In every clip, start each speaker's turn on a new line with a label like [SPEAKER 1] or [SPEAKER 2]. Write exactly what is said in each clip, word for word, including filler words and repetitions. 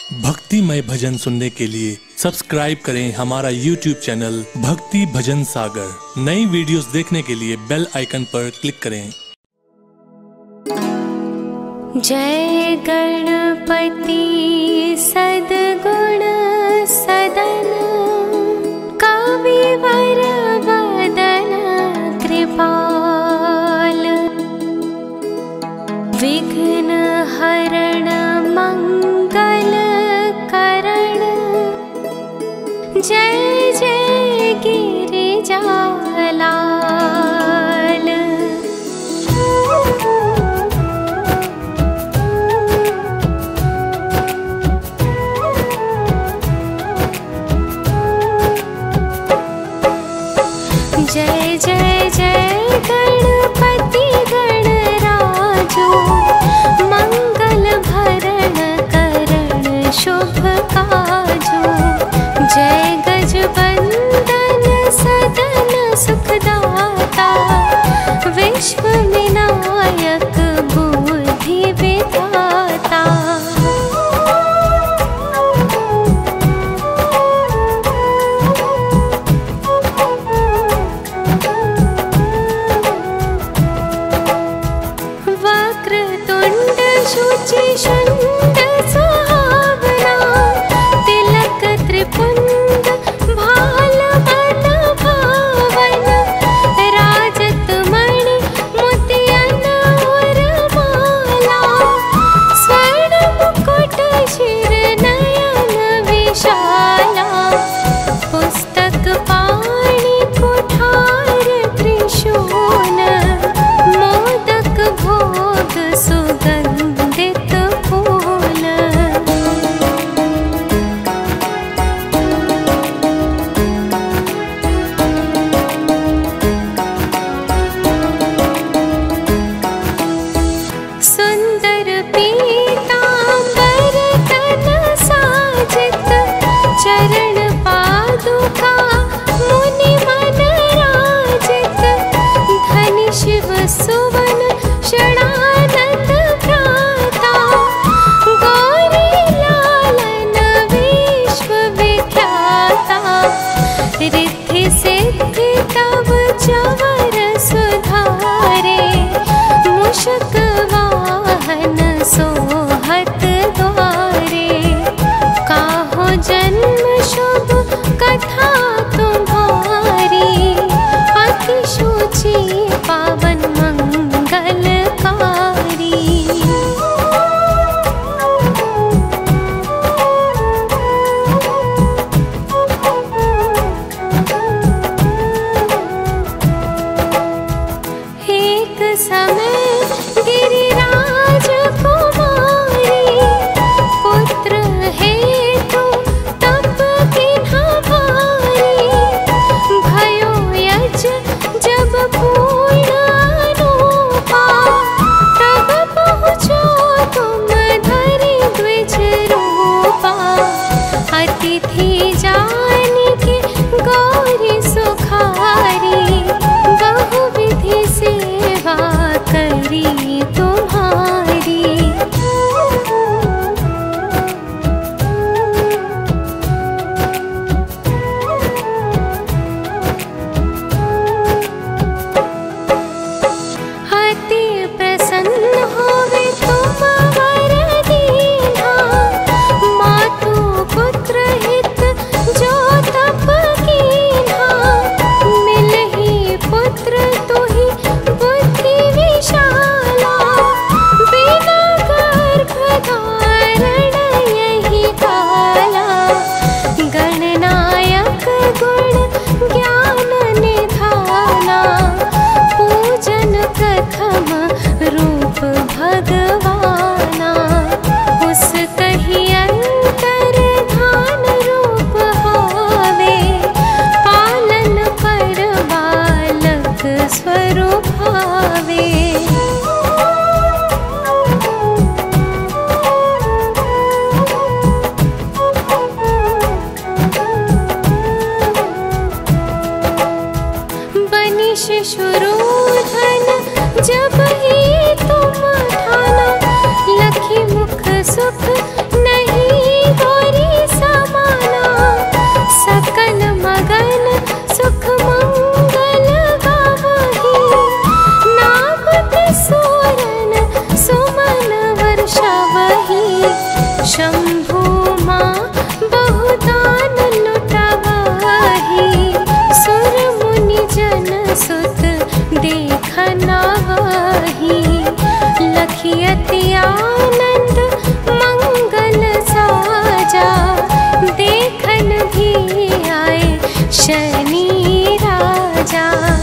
[SPEAKER 1] भक्तिमय भजन सुनने के लिए सब्सक्राइब करें हमारा यूट्यूब चैनल भक्ति भजन सागर। नई वीडियोस देखने के लिए बेल आइकन पर क्लिक करें।
[SPEAKER 2] जय गणपति सद्गुण सदन कविवर वदन कृपाल विघ्न हरण मंगल करण जय जय गिरिजालाल। जय जय जय गणपति गणराजो मंगल भरण करण शुभ काजो। जय गज शंभु माँ बहुदान लुटावही, सुर मुनि जन सुत देखना वही। लखियति आनंद मंगल साजा, देखन भी आए शनि राजा।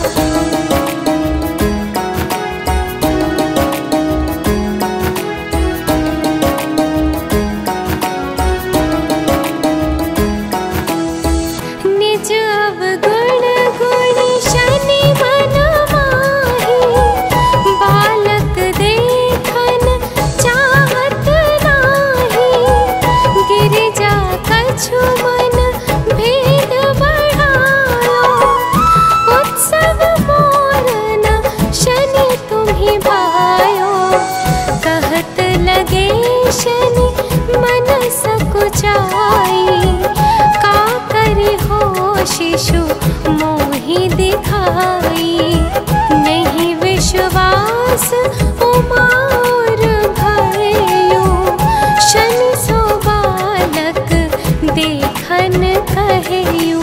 [SPEAKER 2] निज अवगुण गुणी शनि मन माही, बालक देखन चाहत नाही। गिरिजा कछु मन भेद बढ़ायो, उत्सव मोर न शनि तुम्हि भायो। कहत लगे शनि मन सकुचाई, का करि हो शिशु मोहि दिखाई। नहीं विश्वास उमा और भयो, शनि सो बालक देखन कहेयू।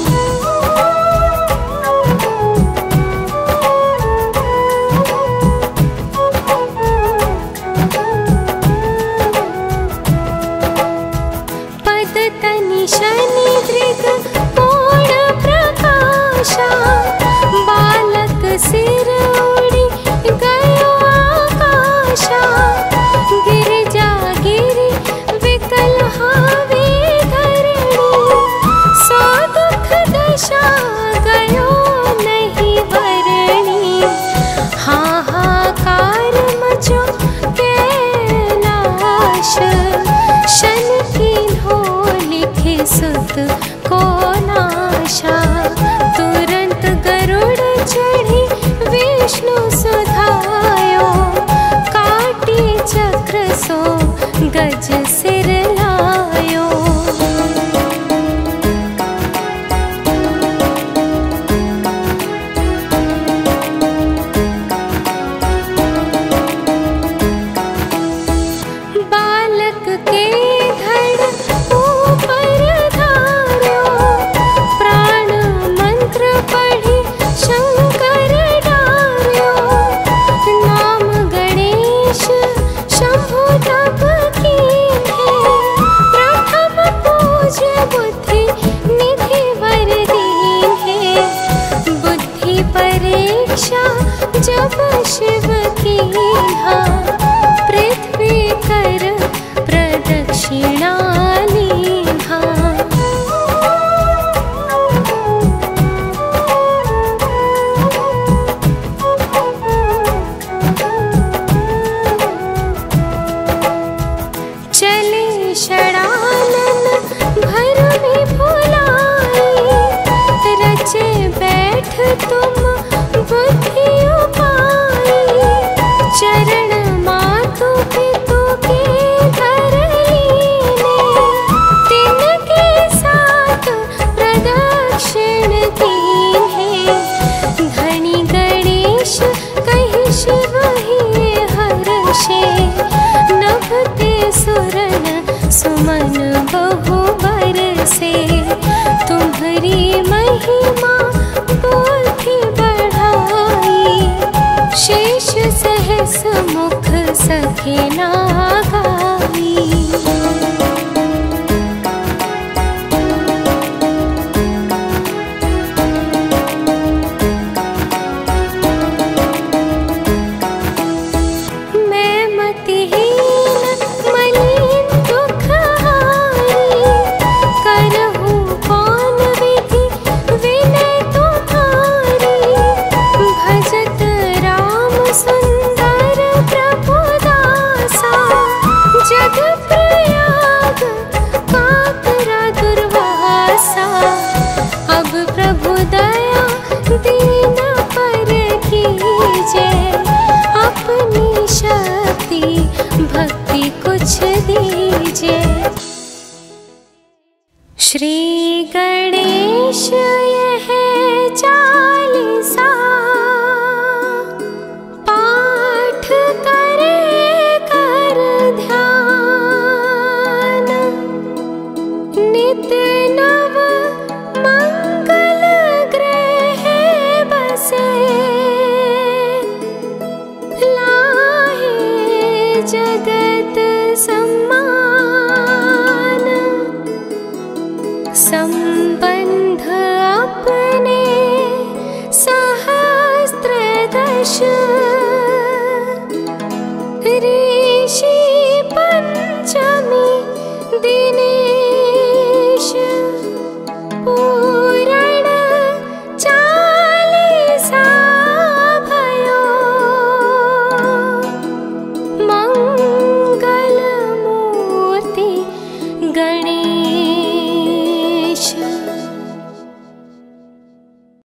[SPEAKER 2] पद तनि शनि दृग पूर्ण प्रकाशा, बालक सिर उड़ी गयो आकाशा। गिरिजा गिरि विकल हावे धरणी, सो दुख दशा गयो नहीं वरणी। हाहाकार मचो कैलाश, शनि कीन्हो लिखे सुत को नाशा। तुरंत गरुड़ चढ़ी विष्णु सुधायो, काटी चक्र सो गज सिर लायो। बालक के धड़ ऊपर धार्यो, प्राण मंत्र पढ़ी शंकर डार्यो। नाम गणेश शंभु तप कीन्हे, प्रथम पूज बुद्धि निधि वर दीन्हे। बुद्धि परीक्षा जब शिव कीन्हा, पृथ्वी कर प्रदक्षिणा लीन्हा। चले षडानन भरमि भुलाई, रचे बैठ तुम बुद्धि उपाई। चरण मातु पितु के धर लीने, तिनके साथ प्रदक्षिण कीन्हे। धनी गणेश कहि शिव ही हर्षे, नभते सुरन सुमन बहु बरसे। तुम्हरी महिमा बुद्धि बढ़ाई, शेष सहस मुख सखे ना गाई। मैं मतिहीन मलिन दुख हारी, करहु कौन विधि विनय तुम्हारी। भजत राम सुंदर प्रभु दासा, जग प्रयाग काकरा दुर्वासा। अब प्रभु दया दीन पर कीजे, अपनी शक्ति भक्ति कुछ दीजे। श्री गणेश यह चालीसा, पाठ करे कर ध्यान। गणेश